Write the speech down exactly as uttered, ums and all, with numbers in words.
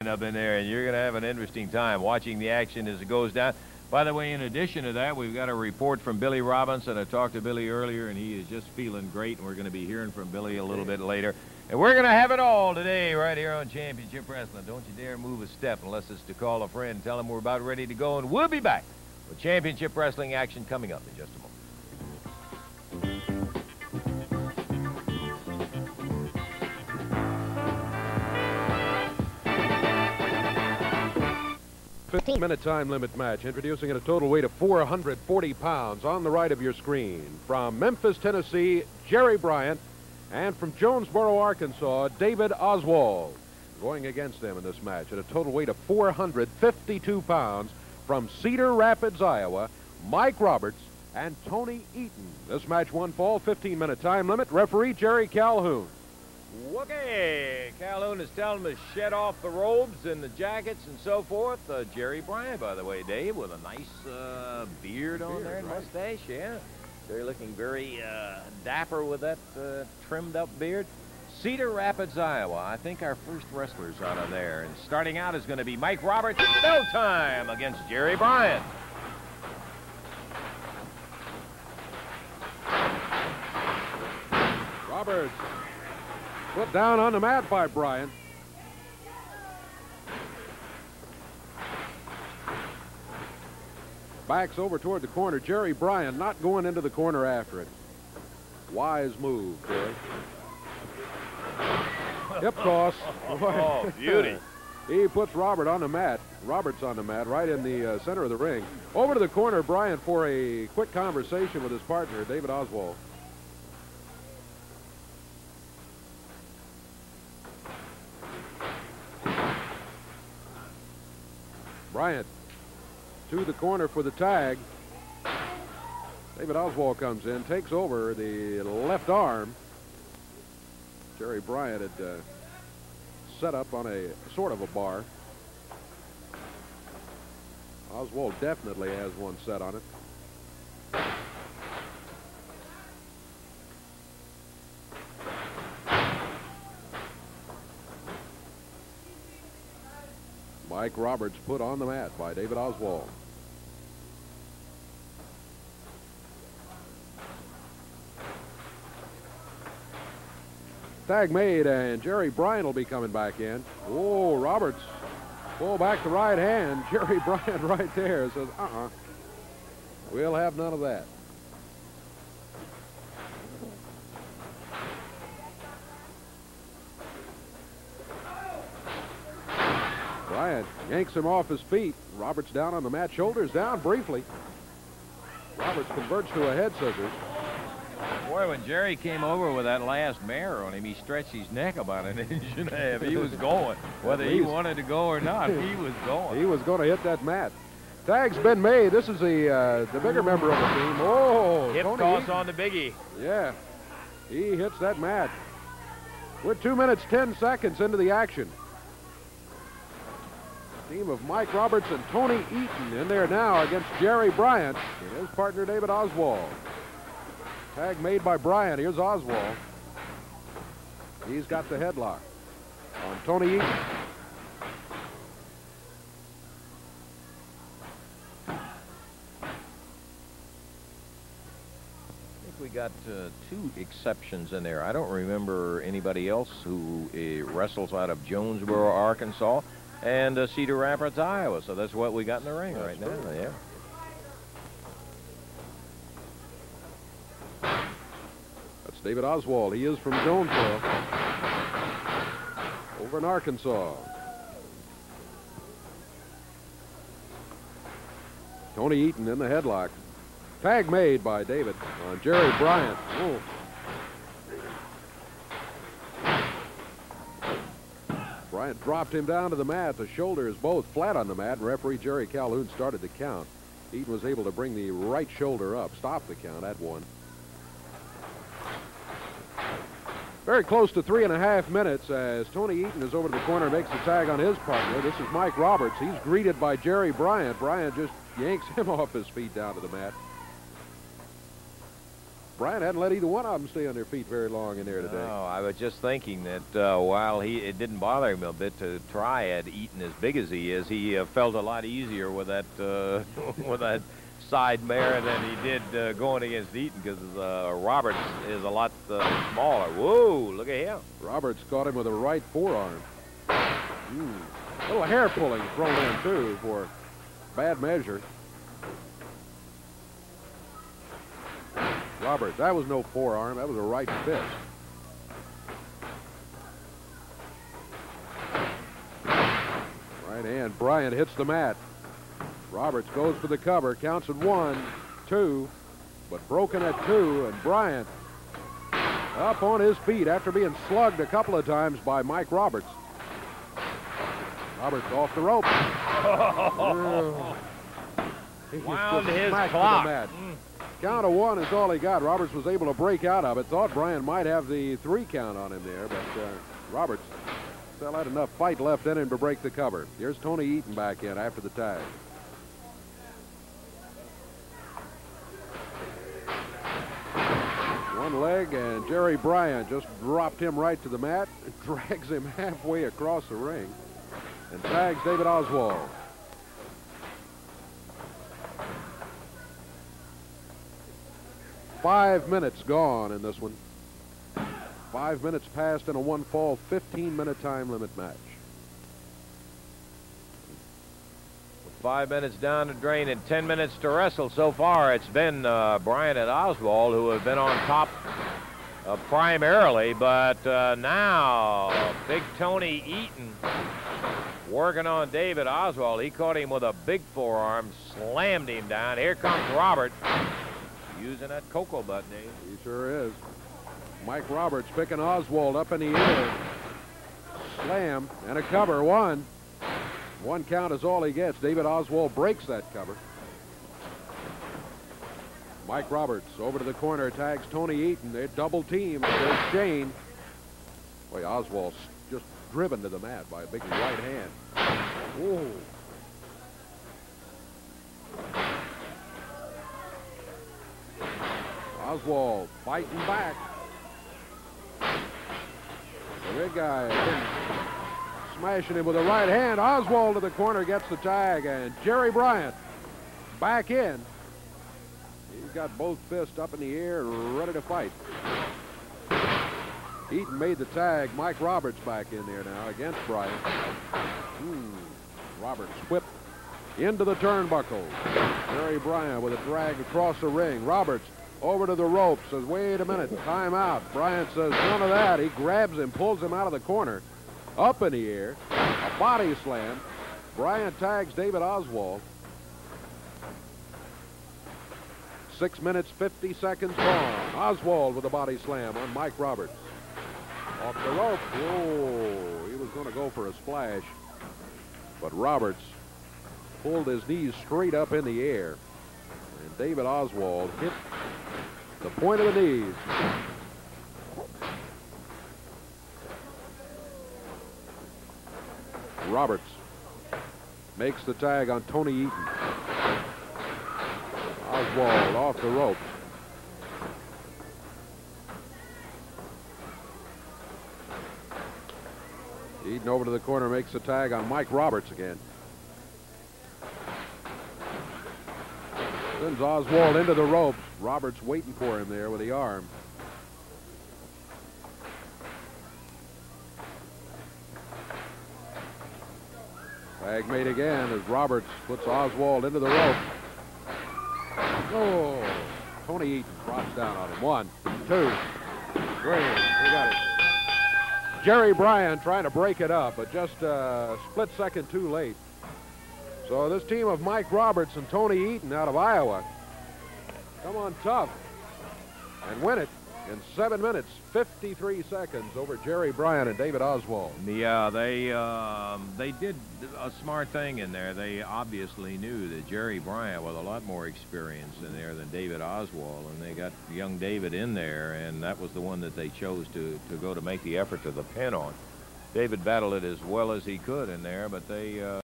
up in there, and you're going to have an interesting time watching the action as it goes down. By the way, in addition to that, we've got a report from Billy Robinson. I talked to Billy earlier, and he is just feeling great, and we're going to be hearing from Billy a little bit later. And we're going to have it all today right here on Championship Wrestling. Don't you dare move a step unless it's to call a friend. Tell him we're about ready to go, and we'll be back with Championship Wrestling action coming up in just a moment. fifteen minute time limit match, introducing at a total weight of four hundred forty pounds on the right of your screen. From Memphis, Tennessee, Jerry Bryant, and from Jonesboro, Arkansas, David Oswald. Going against them in this match at a total weight of four hundred fifty-two pounds from Cedar Rapids, Iowa, Mike Roberts and Tony Eaton. This match one fall, fifteen minute time limit. Referee Jerry Calhoun. Okay, Calhoun is telling them to shed off the robes and the jackets and so forth. Uh, Jerry Bryant, by the way, Dave, with a nice uh, beard on beard, there and right. mustache, yeah. They're looking very uh, dapper with that uh, trimmed-up beard. Cedar Rapids, Iowa. I think our first wrestlers out of there. And starting out is going to be Mike Roberts. Bell time against Jerry Bryant. Roberts put down on the mat by Bryant. Backs over toward the corner. Jerry Bryant not going into the corner after it. Wise move, Jerry. Hip toss. Oh, beauty. He puts Robert on the mat. Roberts on the mat right in the uh, center of the ring. Over to the corner, Bryant, for a quick conversation with his partner, David Oswald. Bryant to the corner for the tag. David Oswald comes in, takes over the left arm. Jerry Bryant had uh, set up on a sort of a bar. Oswald definitely has one set on it. Mike Roberts put on the mat by David Oswald. Tag made, and Jerry Bryant will be coming back in. Oh, Roberts pull back the right hand. Jerry Bryant right there says, uh-uh, we'll have none of that. Bryant yanks him off his feet. Roberts down on the mat, shoulders down briefly. Roberts converts to a head scissors. Boy, when Jerry came over with that last mare on him, he stretched his neck about an inch and a half. He was going. Whether he wanted to go or not, he was going. He was going to hit that mat. Tag's been made. This is the uh, the bigger member of the team. Oh, hip Tony toss Eaton. on the biggie. Yeah, he hits that mat. We're two minutes, ten seconds into the action. Team of Mike Roberts and Tony Eaton in there now against Jerry Bryant and his partner David Oswald. Tag made by Bryant. Here's Oswald. He's got the headlock on Tony Eaton. I think we got uh, two exceptions in there. I don't remember anybody else who uh, wrestles out of Jonesboro, Arkansas, and uh, Cedar Rapids, Iowa. So that's what we got in the ring That's right true. now. Yeah. That's David Oswald. He is from Jonesboro, over in Arkansas. Tony Eaton in the headlock. Tag made by David on Jerry Bryant. Oh. Bryant dropped him down to the mat. The shoulders both flat on the mat. Referee Jerry Calhoun started the count. Eaton was able to bring the right shoulder up, stop the count at one. Very close to three and a half minutes as Tony Eaton is over to the corner and makes the tag on his partner. This is Mike Roberts. He's greeted by Jerry Bryant. Bryant just yanks him off his feet down to the mat. Bryant hadn't let either one of them stay on their feet very long in there today. No, I was just thinking that uh, while he it didn't bother him a bit to try at Eaton as big as he is, he uh, felt a lot easier with that uh, with that side mare than he did uh, going against Eaton, because uh, Roberts is a lot uh, smaller. Whoa, look at him. Roberts caught him with a right forearm. Mm. A little hair pulling thrown in too for bad measure. Roberts, that was no forearm, that was a right fist. Right hand, Bryant hits the mat. Roberts goes for the cover, counts at one, two, but broken at two, and Bryant up on his feet after being slugged a couple of times by Mike Roberts. Roberts off the rope. He Wound just his smacked to clock. the mat. Count of one is all he got. Roberts was able to break out of it. Thought Bryant might have the three count on him there, but uh, Roberts still had enough fight left in him to break the cover. Here's Tony Eaton back in after the tag. One leg, and Jerry Bryant just dropped him right to the mat, drags him halfway across the ring, and tags David Oswald. Five minutes gone in this one. Five minutes passed in a one-fall, fifteen-minute time limit match. Five minutes down the drain and ten minutes to wrestle so far. It's been uh, Bryant and Oswald who have been on top uh, primarily, but uh, now Big Tony Eaton working on David Oswald. He caught him with a big forearm, slammed him down. Here comes Robert using that cocoa butt, Dave. He sure is. Mike Roberts picking Oswald up in the air. Slam and a cover. One. One count is all he gets. David Oswald breaks that cover. Mike Roberts over to the corner, tags Tony Eaton. They double team. There's Shane. Boy, Oswald's just driven to the mat by a big right hand. Whoa. Oswald fighting back. The big guy smashing him with a right hand. Oswald to the corner gets the tag, and Jerry Bryant back in. He's got both fists up in the air, ready to fight. Eaton made the tag. Mike Roberts back in there now against Bryant. Hmm. Roberts whipped into the turnbuckle. Jerry Bryant with a drag across the ring. Roberts over to the ropes, says, wait a minute, time out. Bryant says, none of that. He grabs him, pulls him out of the corner, up in the air, a body slam. Bryant tags David Oswald. Six minutes, fifty seconds gone. Oswald with a body slam on Mike Roberts. Off the rope. Whoa, he was going to go for a splash, but Roberts pulled his knees straight up in the air, and David Oswald hit the point of the knees. Roberts makes the tag on Tony Eaton. Oswald off the ropes. Eaton over to the corner, makes the tag on Mike Roberts again. Sends Oswald into the ropes. Roberts waiting for him there with the arm. Tag made again as Roberts puts Oswald into the rope. Oh, Tony Eaton drops down on him. One, two, three. He got it. Jerry Bryant trying to break it up, but just a split second too late. So this team of Mike Roberts and Tony Eaton out of Iowa come on tough and win it in seven minutes, fifty-three seconds over Jerry Bryant and David Oswald. Yeah, they um, they did a smart thing in there. They obviously knew that Jerry Bryant was a lot more experienced in there than David Oswald, and they got young David in there, and that was the one that they chose to, to go to make the effort to the pin on. David battled it as well as he could in there, but they... Uh